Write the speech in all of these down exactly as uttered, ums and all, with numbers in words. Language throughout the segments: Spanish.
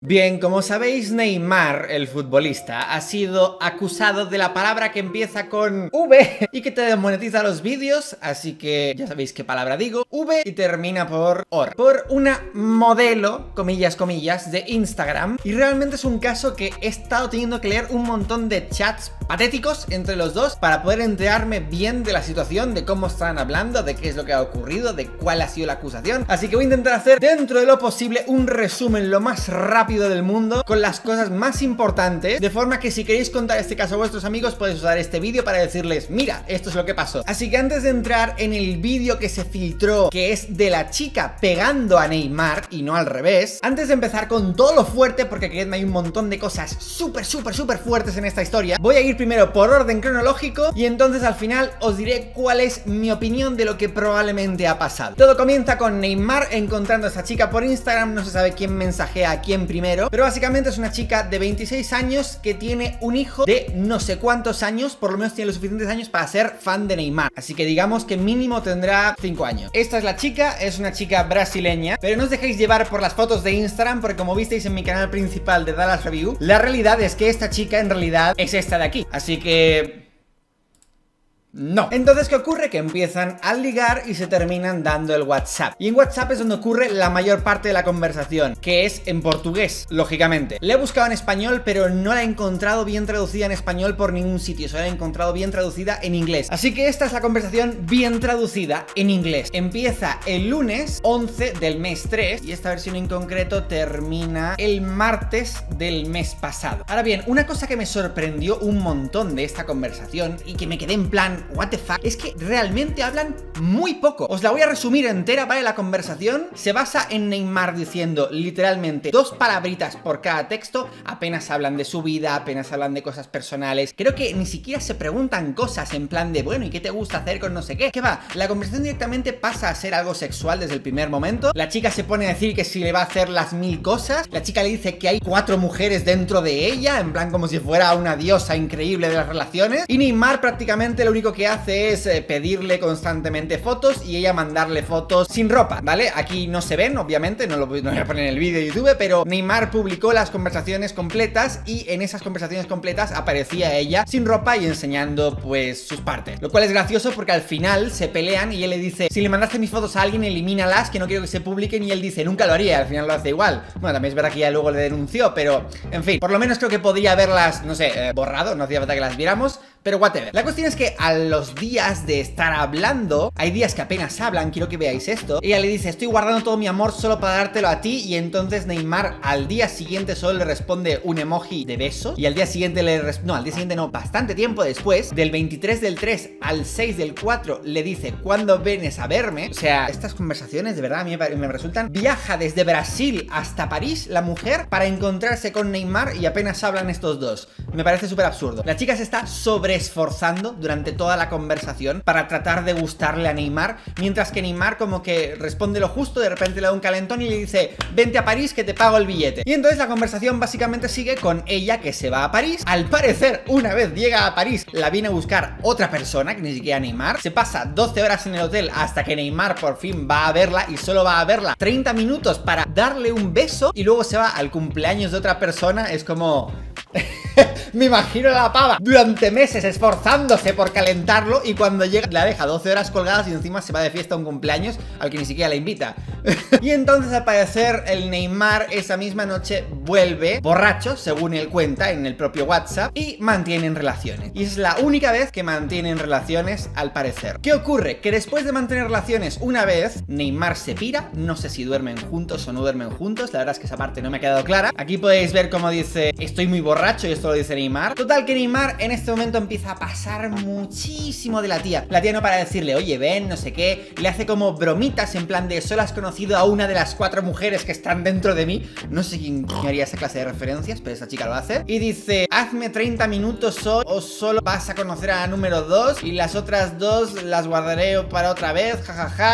Bien, como sabéis, Neymar, el futbolista, ha sido acusado de la palabra que empieza con V y que te desmonetiza los vídeos, así que ya sabéis qué palabra digo, V y termina por OR, por una modelo, comillas, comillas, de Instagram. Y realmente es un caso que he estado teniendo que leer un montón de chats patéticos entre los dos para poder enterarme bien de la situación, de cómo están hablando, de qué es lo que ha ocurrido, de cuál ha sido la acusación. Así que voy a intentar hacer, dentro de lo posible, un resumen lo más rápido del mundo con las cosas más importantes, de forma que si queréis contar este caso a vuestros amigos podéis usar este vídeo para decirles, mira, esto es lo que pasó. Así que antes de entrar en el vídeo que se filtró, que es de la chica pegando a Neymar y no al revés, antes de empezar con todo lo fuerte, porque creedme hay un montón de cosas súper, súper, súper fuertes en esta historia, voy a ir primero por orden cronológico y entonces al final os diré cuál es mi opinión de lo que probablemente ha pasado. Todo comienza con Neymar encontrando a esta chica por Instagram, no se sabe quién mensajea a quién primero, pero básicamente es una chica de veintiséis años que tiene un hijo de no sé cuántos años, por lo menos tiene los suficientes años para ser fan de Neymar, así que digamos que mínimo tendrá cinco años. Esta es la chica, es una chica brasileña, pero no os dejéis llevar por las fotos de Instagram, porque como visteis en mi canal principal de Dallas Review, la realidad es que esta chica en realidad es esta de aquí, así que... no. Entonces, ¿qué ocurre? Que empiezan a ligar y se terminan dando el WhatsApp. Y en WhatsApp es donde ocurre la mayor parte de la conversación, que es en portugués, lógicamente. La he buscado en español, pero no la he encontrado bien traducida en español por ningún sitio. Solo la he encontrado bien traducida en inglés. Así que esta es la conversación bien traducida en inglés. Empieza el lunes once del mes tres y esta versión en concreto termina el martes del mes pasado. Ahora bien, una cosa que me sorprendió un montón de esta conversación y que me quedé en plan what the fuck, es que realmente hablan muy poco. Os la voy a resumir entera, ¿vale? La conversación se basa en Neymar diciendo literalmente dos palabritas por cada texto. Apenas hablan de su vida, apenas hablan de cosas personales. Creo que ni siquiera se preguntan cosas en plan de, bueno, ¿y qué te gusta hacer con no sé qué? ¿Qué va? La conversación directamente pasa a ser algo sexual desde el primer momento. La chica se pone a decir que si le va a hacer las mil cosas. La chica le dice que hay cuatro mujeres dentro de ella, en plan como si fuera una diosa increíble de las relaciones. Y Neymar prácticamente lo único que hace es eh, pedirle constantemente fotos y ella mandarle fotos sin ropa, ¿vale? Aquí no se ven, obviamente, no lo no voy a poner en el vídeo de YouTube, pero Neymar publicó las conversaciones completas y en esas conversaciones completas aparecía ella sin ropa y enseñando, pues, sus partes. Lo cual es gracioso porque al final se pelean y él le dice, si le mandaste mis fotos a alguien, elimínalas, que no quiero que se publiquen, y él dice, nunca lo haría, al final lo hace igual. Bueno, también es verdad que ella luego le denunció, pero, en fin, por lo menos creo que podría haberlas, no sé, eh, borrado, no hacía falta que las viéramos, pero whatever. La cuestión es que a los días de estar hablando, hay días que apenas hablan, quiero que veáis esto. Ella le dice, estoy guardando todo mi amor solo para dártelo a ti. Y entonces Neymar al día siguiente solo le responde un emoji de beso. Y al día siguiente le responde, no, al día siguiente no, bastante tiempo después, del veintitrés del tres al seis del cuatro, le dice, ¿cuándo vienes a verme? O sea, estas conversaciones de verdad a mí me resultan. Viaja desde Brasil hasta París la mujer para encontrarse con Neymar y apenas hablan estos dos. Me parece súper absurdo. La chica se está sobre esforzando durante toda la conversación para tratar de gustarle a Neymar, mientras que Neymar como que responde lo justo, de repente le da un calentón y le dice, vente a París que te pago el billete. Y entonces la conversación básicamente sigue con ella que se va a París. Al parecer, una vez llega a París, la viene a buscar otra persona, que ni siquiera Neymar. Se pasa doce horas en el hotel hasta que Neymar por fin va a verla, y solo va a verla treinta minutos para darle un beso y luego se va al cumpleaños de otra persona. Es como... me imagino a la pava durante meses esforzándose por calentarlo y cuando llega la deja doce horas colgadas y encima se va de fiesta a un cumpleaños al que ni siquiera la invita. Y entonces al parecer el Neymar esa misma noche vuelve borracho, según él cuenta en el propio WhatsApp, y mantienen relaciones. Y es la única vez que mantienen relaciones al parecer. ¿Qué ocurre? Que después de mantener relaciones una vez, Neymar se pira. No sé si duermen juntos o no duermen juntos, la verdad es que esa parte no me ha quedado clara. Aquí podéis ver cómo dice, estoy muy borracho, y esto lo dice Neymar. Total que Neymar en este momento empieza a pasar muchísimo de la tía. La tía no para decirle, oye, ven, no sé qué. Le hace como bromitas en plan de, solo has conocido a una de las cuatro mujeres que están dentro de mí. No sé quién haría esa clase de referencias, pero esa chica lo hace. Y dice, hazme treinta minutos hoy o solo vas a conocer a la número dos y las otras dos las guardaré para otra vez, jajaja. Ja, ja.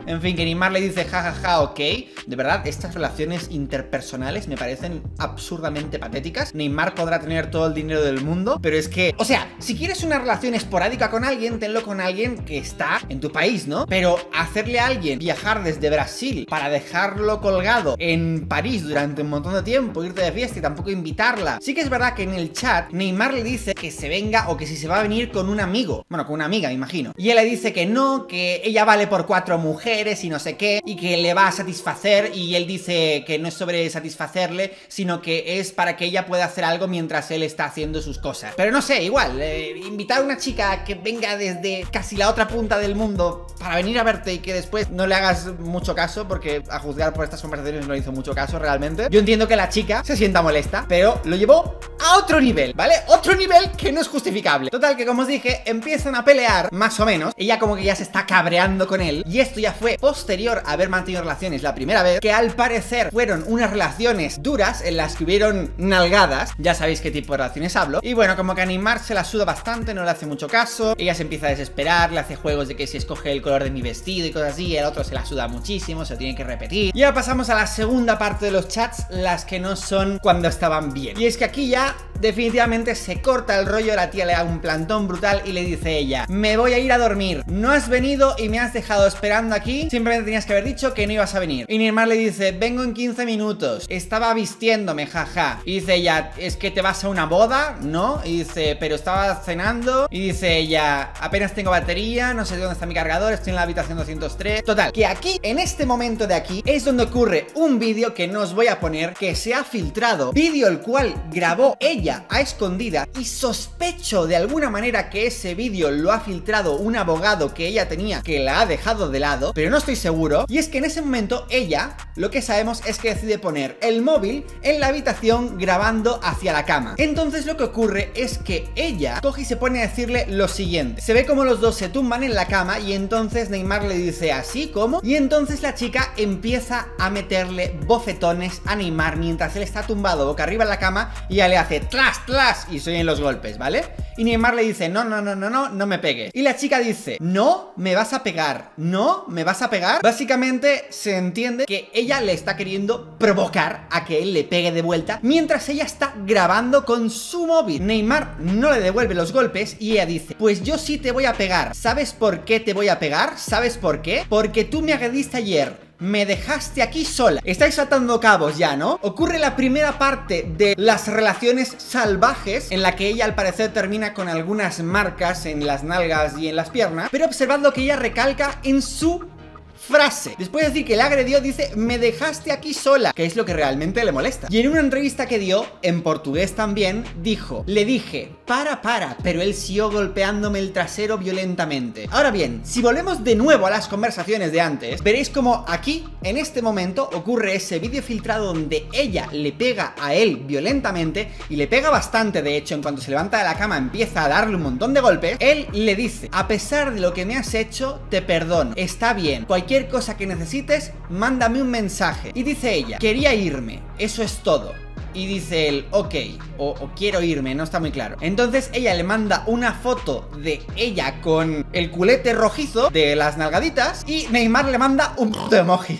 En fin, que Neymar le dice jajaja, ja, ja, ok. De verdad, estas relaciones interpersonales me parecen absurdamente patéticas. Neymar podrá tener todo el dinero del mundo, pero es que, o sea, si quieres una relación esporádica con alguien, tenlo con alguien que está en tu país, ¿no? Pero hacerle a alguien viajar desde Brasil para dejarlo colgado en París durante un montón de tiempo, irte de fiesta y tampoco invitarla. Sí que es verdad que en el chat Neymar le dice que se venga o que si se va a venir con un amigo, bueno, con una amiga, me imagino. Y él le dice que no, que ella vale por cuatro mujeres y no sé qué, y que le va a satisfacer, y él dice que no es sobre satisfacerle, sino que es para que ella pueda hacer algo mientras él está haciendo sus cosas. Pero no sé, igual, eh, invitar a una chica que venga desde casi la otra punta del mundo para venir a verte y que después no le hagas mucho caso, porque a juzgar por estas conversaciones no le hizo mucho caso realmente. Yo entiendo que la chica se sienta molesta, pero lo llevó a otro nivel, ¿vale? Otro nivel que no es justificable. Total, que como os dije, empiezan a pelear, más o menos. Ella como que ya se está cabreando con él, y esto ya fue posterior a haber mantenido relaciones la primera vez, que al parecer fueron unas relaciones duras en las que hubieron nalgadas. Ya sabéis qué tipo de relaciones hablo. Y bueno, como que a Neymar se la suda bastante, no le hace mucho caso. Ella se empieza a desesperar, le hace juegos de que si escoge el color de mi vestido y cosas así, el otro se la suda muchísimo, se lo tiene que repetir. Y ahora pasamos a la segunda parte de los chats, las que no son cuando estaban bien. Y es que aquí ya definitivamente se corta el rollo, la tía le da un plantón brutal y le dice ella: me voy a ir a dormir, no has venido y me has dejado esperando aquí, simplemente tenías que haber dicho que no ibas a venir. Y Neymar le dice: vengo en quince minutos, estaba vistiéndome, jaja. Y dice ella: ¿es que te vas a una boda? ¿No? Y dice: pero estaba cenando. Y dice ella: apenas tengo batería, no sé dónde está mi cargador, estoy en la habitación doscientos tres. Total, que aquí, en este momento de aquí, es donde ocurre un vídeo que no os voy a poner, que se ha filtrado, vídeo el cual grabó ella a escondida, y sospecho de alguna manera que ese vídeo lo ha filtrado un abogado que ella tenía, que la ha dejado de lado, pero no estoy seguro. Y es que en ese momento ella, lo que sabemos es que decide poner el móvil en la habitación grabando hacia la cama. Entonces lo que ocurre es que ella coge y se pone a decirle lo siguiente. Se ve como los dos se tumban en la cama y entonces Neymar le dice: ¿así? ¿Cómo? Y entonces la chica empieza a meterle bofetones a Neymar mientras él está tumbado boca arriba en la cama, y ella le hace tras, tras, y se oyen los golpes, ¿vale? Y Neymar le dice: no, no, no, no, no, no me pegues. Y la chica dice: no, me vas a pegar, no, me vas a pegar. Básicamente se entiende que ella le está queriendo provocar a que él le pegue de vuelta mientras ella está grabando con su móvil. Neymar no le devuelve los golpes y ella dice: pues yo sí te voy a pegar. ¿Sabes por qué te voy a pegar? ¿Sabes por qué? Porque tú me agrediste ayer, me dejaste aquí sola. Estáis atando cabos ya, ¿no? Ocurre la primera parte de las relaciones salvajes, en la que ella al parecer termina con algunas marcas en las nalgas y en las piernas. Pero observad lo que ella recalca en su frase. Después de decir que le agredió, dice: me dejaste aquí sola, que es lo que realmente le molesta. Y en una entrevista que dio, en portugués también, dijo: le dije, para, para, pero él siguió golpeándome el trasero violentamente. Ahora bien, si volvemos de nuevo a las conversaciones de antes, veréis como aquí, en este momento, ocurre ese vídeo filtrado donde ella le pega a él violentamente, y le pega bastante, de hecho. En cuanto se levanta de la cama empieza a darle un montón de golpes. Él le dice: a pesar de lo que me has hecho, te perdono, está bien, cualquier cosa que necesites, mándame un mensaje. Y dice ella: quería irme, eso es todo. Y dice él: ok, o, o quiero irme, no está muy claro. Entonces ella le manda una foto de ella con el culete rojizo de las nalgaditas, y Neymar le manda un puto emoji.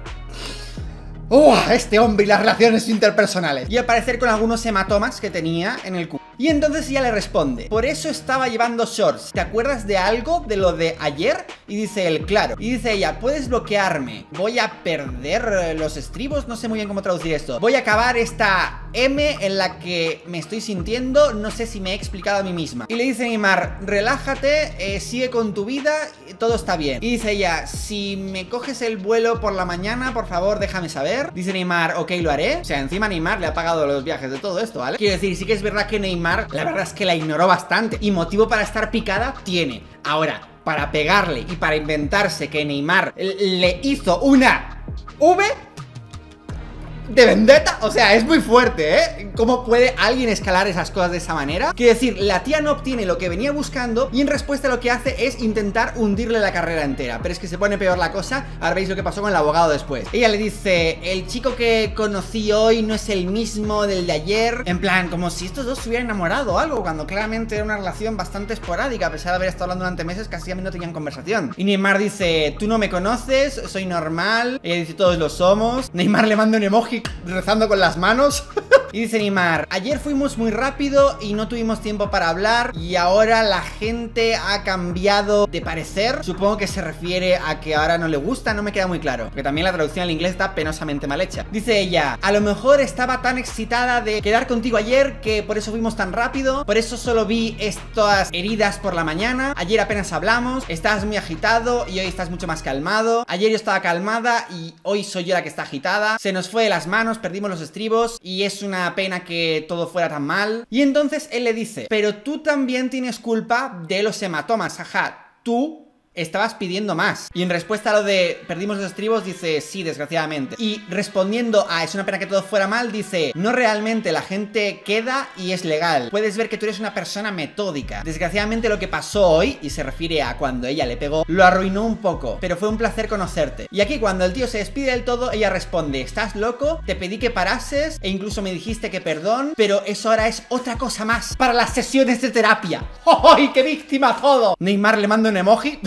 ¡Oh! Este hombre y las relaciones interpersonales. Y al parecer con algunos hematomas que tenía en el culo. Y entonces ella le responde: por eso estaba llevando shorts, ¿te acuerdas de algo de lo de ayer? Y dice él: claro. Y dice ella: puedes bloquearme, voy a perder los estribos, no sé muy bien cómo traducir esto. Voy a acabar esta M en la que me estoy sintiendo, no sé si me he explicado a mí misma. Y le dice Neymar: relájate, eh, sigue con tu vida, todo está bien. Y dice ella: si me coges el vuelo por la mañana, por favor déjame saber. Dice Neymar: ok, lo haré. O sea, encima Neymar le ha pagado los viajes de todo esto, ¿vale? Quiero decir, sí que es verdad que Neymar, la verdad es que la ignoró bastante, y motivo para estar picada tiene. Ahora, para pegarle y para inventarse que Neymar le hizo una V, de vendetta. O sea, es muy fuerte, ¿eh? ¿Cómo puede alguien escalar esas cosas de esa manera? Quiero decir, la tía no obtiene lo que venía buscando y en respuesta lo que hace es intentar hundirle la carrera entera. Pero es que se pone peor la cosa. Ahora veis lo que pasó con el abogado después. Ella le dice, el chico que conocí hoy no es el mismo del de ayer. En plan, como si estos dos se hubieran enamorado o algo, cuando claramente era una relación bastante esporádica. A pesar de haber estado hablando durante meses, casi a mí no tenían conversación. Y Neymar dice, tú no me conoces, soy normal. Ella dice, todos lo somos. Neymar le manda un emoji rezando con las manos. Y dice Neymar, ayer fuimos muy rápido y no tuvimos tiempo para hablar y ahora la gente ha cambiado de parecer. Supongo que se refiere a que ahora no le gusta, no me queda muy claro, porque también la traducción al inglés está penosamente mal hecha. Dice ella, a lo mejor estaba tan excitada de quedar contigo ayer que por eso fuimos tan rápido, por eso solo vi estas heridas por la mañana. Ayer apenas hablamos, estabas muy agitado y hoy estás mucho más calmado. Ayer yo estaba calmada y hoy soy yo la que está agitada. Se nos fue de las manos, perdimos los estribos y es una pena que todo fuera tan mal. Y entonces él le dice, pero tú también tienes culpa de los hematomas, ajá, tú estabas pidiendo más. Y en respuesta a lo de perdimos los estribos dice, sí, desgraciadamente. Y respondiendo a es una pena que todo fuera mal, dice, no, realmente la gente queda y es legal. Puedes ver que tú eres una persona metódica. Desgraciadamente lo que pasó hoy, y se refiere a cuando ella le pegó, lo arruinó un poco, pero fue un placer conocerte. Y aquí cuando el tío se despide del todo, ella responde, ¿estás loco? Te pedí que parases e incluso me dijiste que perdón, pero eso ahora es otra cosa más para las sesiones de terapia. ¡Ay, qué víctima todo! Neymar le manda un emoji.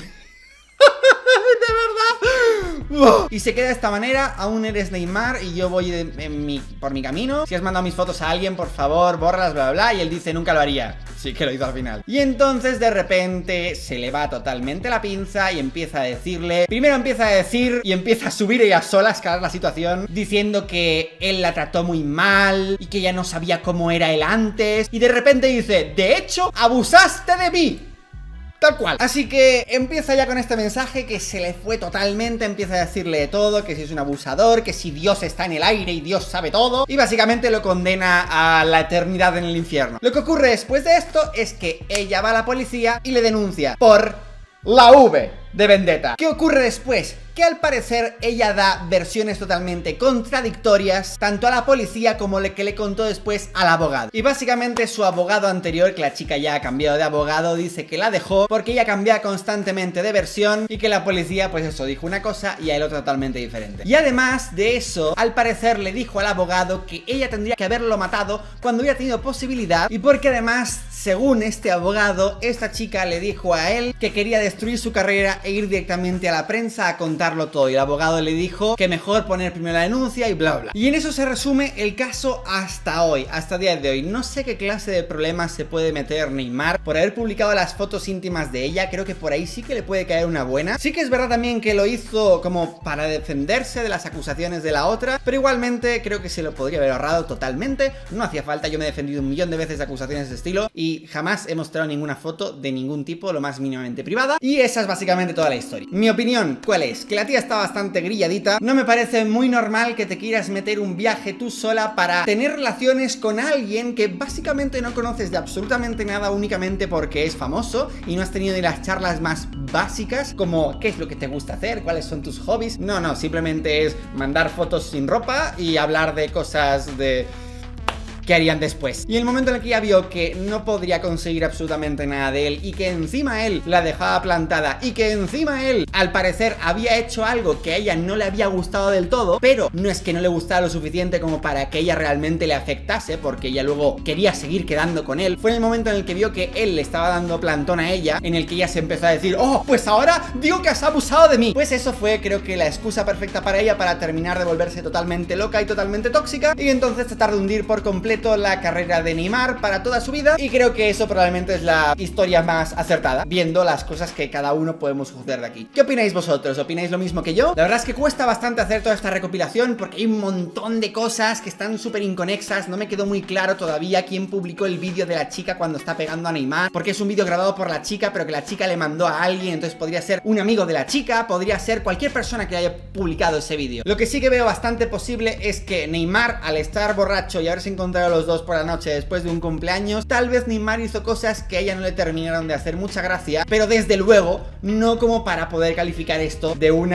De verdad. Y se queda de esta manera, aún eres Neymar y yo voy de, en mi, por mi camino. Si has mandado mis fotos a alguien, por favor, bórralas, bla, bla, bla. Y él dice, nunca lo haría. Sí que lo hizo al final. Y entonces de repente se le va totalmente la pinza y empieza a decirle, primero empieza a decir y empieza a subir ella sola, a escalar la situación, diciendo que él la trató muy mal y que ella no sabía cómo era él antes. Y de repente dice, de hecho, abusaste de mí. Tal cual. Así que empieza ya con este mensaje que se le fue totalmente. Empieza a decirle de todo, que si es un abusador, que si Dios está en el aire y Dios sabe todo. Y básicamente lo condena a la eternidad en el infierno. Lo que ocurre después de esto es que ella va a la policía y le denuncia por la V de vendetta. ¿Qué ocurre después? Que al parecer ella da versiones totalmente contradictorias tanto a la policía como le que le contó después al abogado. Y básicamente su abogado anterior, que la chica ya ha cambiado de abogado, dice que la dejó porque ella cambia constantemente de versión y que la policía pues eso, dijo una cosa y a él otra totalmente diferente. Y además de eso, al parecer le dijo al abogado que ella tendría que haberlo matado cuando hubiera tenido posibilidad y porque además, según este abogado, esta chica le dijo a él que quería destruir su carrera e ir directamente a la prensa a contarlo todo. Y el abogado le dijo que mejor poner primero la denuncia y bla bla. Y en eso se resume el caso hasta hoy, hasta el día de hoy. No sé qué clase de problemas se puede meter Neymar por haber publicado las fotos íntimas de ella. Creo que por ahí sí que le puede caer una buena. Sí que es verdad también que lo hizo como para defenderse de las acusaciones de la otra, pero igualmente creo que se lo podría haber ahorrado totalmente. No hacía falta, yo me he defendido un millón de veces de acusaciones de estilo y jamás he mostrado ninguna foto de ningún tipo, lo más mínimamente privada. Y esa es básicamente toda la historia. Mi opinión, ¿cuál es? Que la tía está bastante grilladita. No me parece muy normal que te quieras meter un viaje tú sola para tener relaciones con alguien que básicamente no conoces de absolutamente nada únicamente porque es famoso y no has tenido ni las charlas más básicas como qué es lo que te gusta hacer, cuáles son tus hobbies. No, no, simplemente es mandar fotos sin ropa y hablar de cosas de... ¿qué harían después? Y el momento en el que ella vio que no podría conseguir absolutamente nada de él y que encima él la dejaba plantada y que encima él, al parecer, había hecho algo que a ella no le había gustado del todo, pero no es que no le gustara lo suficiente como para que ella realmente le afectase, porque ella luego quería seguir quedando con él, fue en el momento en el que vio que él le estaba dando plantón a ella, en el que ella se empezó a decir, oh, pues ahora digo que has abusado de mí. Pues eso fue, creo que la excusa perfecta para ella para terminar de volverse totalmente loca y totalmente tóxica y entonces tratar de hundir por completo la carrera de Neymar para toda su vida. Y creo que eso probablemente es la historia más acertada, viendo las cosas que cada uno podemos juzgar de aquí. ¿Qué opináis vosotros? ¿Opináis lo mismo que yo? La verdad es que cuesta bastante hacer toda esta recopilación porque hay un montón de cosas que están súper inconexas. No me quedó muy claro todavía quién publicó el vídeo de la chica cuando está pegando a Neymar, porque es un vídeo grabado por la chica pero que la chica le mandó a alguien, entonces podría ser un amigo de la chica, podría ser cualquier persona que haya publicado ese vídeo. Lo que sí que veo bastante posible es que Neymar, al estar borracho y haberse encontrado los dos por la noche después de un cumpleaños, tal vez Neymar hizo cosas que a ella no le terminaron de hacer mucha gracia, pero desde luego no como para poder calificar esto de una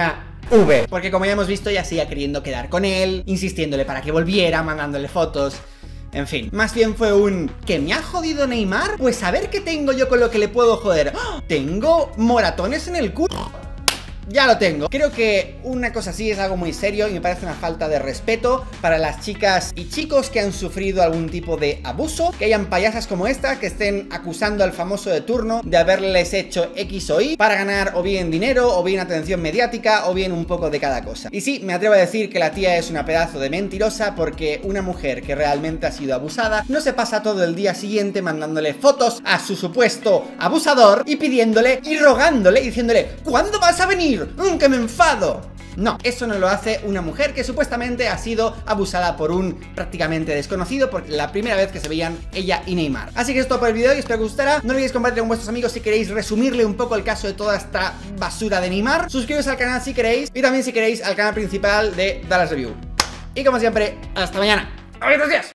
V. Porque como ya hemos visto, ya seguía queriendo quedar con él, insistiéndole para que volviera, mandándole fotos. En fin, más bien fue un... ¿que me ha jodido Neymar? Pues a ver qué tengo yo con lo que le puedo joder. ¡Oh! Tengo moratones en el culo. Ya lo tengo. Creo que una cosa así es algo muy serio y me parece una falta de respeto para las chicas y chicos que han sufrido algún tipo de abuso, que hayan payasas como esta que estén acusando al famoso de turno de haberles hecho X o Y para ganar o bien dinero, o bien atención mediática, o bien un poco de cada cosa. Y sí, me atrevo a decir que la tía es una pedazo de mentirosa, porque una mujer que realmente ha sido abusada no se pasa todo el día siguiente mandándole fotos a su supuesto abusador y pidiéndole y rogándole y diciéndole: ¿cuándo vas a venir? ¡Que me enfado! No, eso no lo hace una mujer que supuestamente ha sido abusada por un prácticamente desconocido, por la primera vez que se veían ella y Neymar. Así que es todo por el vídeo y espero que os gustará. No olvidéis compartirlo con vuestros amigos si queréis resumirle un poco el caso de toda esta basura de Neymar. Suscribiros al canal si queréis, y también si queréis al canal principal de Dallas Review. Y como siempre, hasta mañana. ¡Adiós!